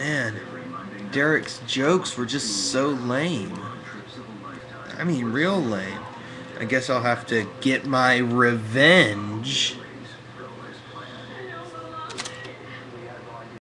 Man, Derek's jokes were just so lame. I mean, real lame. I guess I'll have to get my revenge.